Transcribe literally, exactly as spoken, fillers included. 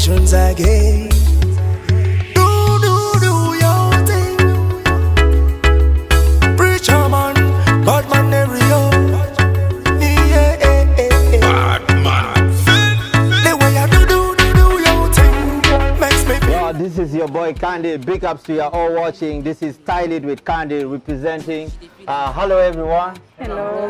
emotions again. Do, do, do your thing. Preacher man, bad man area. Yeah, yeah, yeah, yeah. Bad man. The way you do, do, do, do your thing makes me feel. Yo, this is your boy Candy. Big ups to you all watching. This is Style It with Candy representing. Uh, hello everyone. Hello.